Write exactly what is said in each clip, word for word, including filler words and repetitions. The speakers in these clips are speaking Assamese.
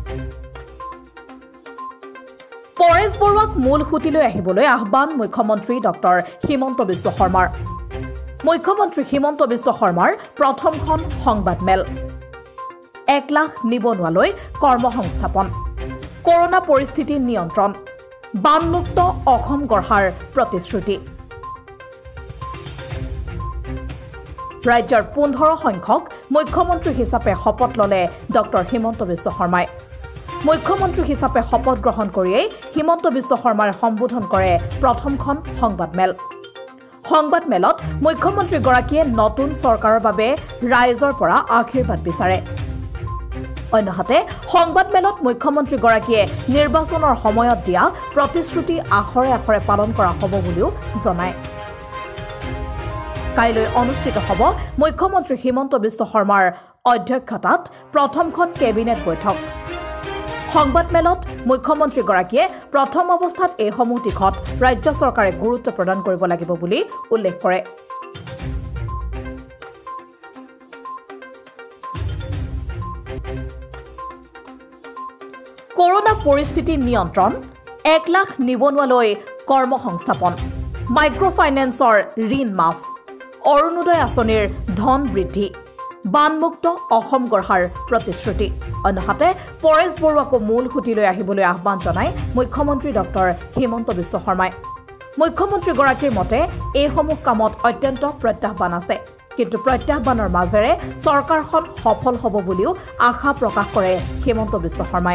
পৰেশ বৰুৱাক মূল সুতিলৈ আহিবলৈ আহ্বান মুখ্যমন্ত্ৰী ডক্টৰ হিমন্ত বিশ্ব শৰ্মাৰ মুখ্যমন্ত্ৰী হিমন্ত বিশ্ব শৰ্মাৰ প্ৰথমখন সংবাদমেল এক লাখ নিবনুৱালৈ কৰ্মসংস্থাপন কৰোনা পৰিস্থিতি নিয়ন্ত্ৰণ বানমুক্ত অসম গঢ়াৰ প্ৰতিশ্ৰুতি ৰাজ্যৰ পোন্ধৰ সংখ্যক মুখ্যমন্ত্ৰী হিচাপে শপত ললে ডক্টৰ হিমন্ত বিশ্ব শৰ্মাই মুখ্যমন্ত্ৰী হিচাপে শপত গ্ৰহণ কৰিয়েই হিমন্ত বিশ্ব শৰ্মাই সম্বোধন কৰে প্ৰথমখন সংবাদমেল সংবাদমেলত মুখ্যমন্ত্ৰীগৰাকীয়ে নতুন চৰকাৰৰ বাবে ৰাইজৰ পৰা আশীৰ্বাদ বিচাৰে অন্যহাতে সংবাদমেলত মুখ্যমন্ত্ৰীগৰাকীয়ে নিৰ্বাচনৰ সময়ত দিয়া প্ৰতিশ্ৰুতি আখৰে আখৰে পালন কৰা হ'ব বুলিও জনায় কাইলৈ অনুষ্ঠিত হ'ব মুখ্যমন্ত্ৰী হিমন্ত বিশ্ব শৰ্মাৰ অধ্যক্ষতাত প্ৰথমখন কেবিনেট বৈঠক সংবাদমেলত মুখ্যমন্ত্ৰীগৰাকীয়ে প্ৰথম অৱস্থাত এই সমূহ দিশত ৰাজ্য চৰকাৰে গুৰুত্ব প্ৰদান কৰিব লাগিব বুলি উল্লেখ কৰে কৰোনা পৰিস্থিতি নিয়ন্ত্ৰণ এক লাখ নিবনুৱালৈ কৰ্মসংস্থাপন মাইক্ৰ'ফাইনেন্সৰ ঋণ মাফ অৰুণোদয় আঁচনিৰ ধন বৃদ্ধি বানমুক্ত অসম গঢ়াৰ প্ৰতিশ্ৰুতি অন্যহাতে পৰেশ বৰুৱাকো মূল সুতিলৈ আহিবলৈ আহ্বান জনায় মুখ্যমন্ত্ৰী ডক্টৰ হিমন্ত বিশ্ব শৰ্মাই মুখ্যমন্ত্ৰীগৰাকীৰ মতে এইসমূহ কামত অত্যন্ত প্ৰত্যাহ্বান আছে কিন্তু প্ৰত্যাহ্বানৰ মাজেৰে চৰকাৰখন সফল হ'ব বুলিও আশা প্ৰকাশ কৰে হিমন্ত বিশ্ব শৰ্মাই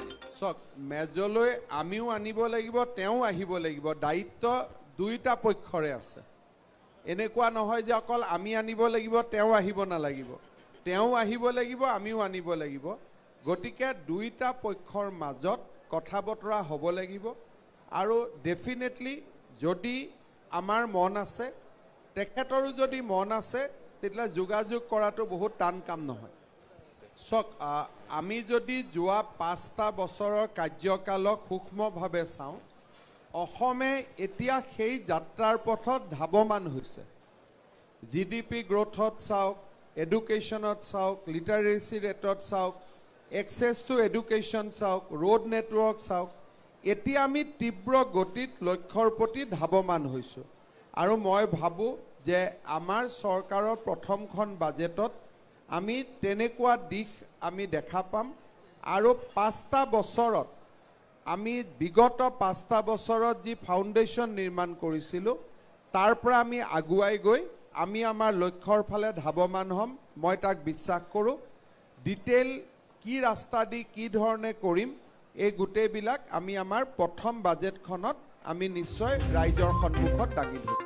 মেজলৈ আমিও আনিব লাগিব তেওঁ আহিব লাগিব দায়িত্ব দুইটা পক্ষৰে আছে এনেকুৱা নহয় যে অকল আমি আনিব লাগিব তেওঁ আহিব নালাগিব তেওঁ আহিব লাগিব আমিও আনিব লাগিব গতিকে দুইটা পক্ষৰ মাজত কথা বতৰা হ'ব লাগিব আৰু ডেফিনেটলি যদি আমাৰ মন আছে তেখেতৰো যদি মন আছে তেতিয়া যোগাযোগ কৰাটো বহুত টান কাম নহয় সক আমি যদি যোৱা পাঁচটা বছৰৰ কাৰ্যকালক সূক্ষ্মভাৱে চাওঁ অসমে এতিয়া সেই যাত্ৰাৰ পথত ধাৱমান হৈছে জি ডি পি গ্ৰোথত চাওক এডুকেশ্যনত চাওক লিটাৰেচি ৰেটত চাওক এক্সেছ টু এডুকেশ্যন চাওক ৰোড নেটৱৰ্ক চাওক এতিয়া আমি তীব্ৰ গতিত লক্ষ্যৰ প্ৰতি ধাৱমান হৈছোঁ আৰু মই ভাবোঁ যে আমাৰ চৰকাৰৰ প্ৰথমখন বাজেটত আমি তেনেকুৱা দিশ আমি দেখা পাম আৰু পাঁচটা বছৰত আমি বিগত পাঁচটা বছৰত যি ফাউণ্ডেশ্যন নিৰ্মাণ কৰিছিলোঁ তাৰ পৰা আমি আগুৱাই গৈ আমি আমাৰ লক্ষ্যৰ ফালে ধাৱমান হ'ম মই তাক বিশ্বাস কৰোঁ ডিটেইল কি ৰাস্তা দি কি ধৰণে কৰিম এই গোটেইবিলাক আমি আমাৰ প্ৰথম বাজেটখনত আমি নিশ্চয় ৰাইজৰ সন্মুখত দাঙি ধৰিম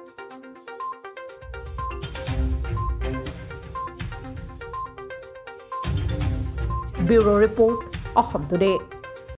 ব্যুৰো ৰিপৰ্ট অসম টুডে।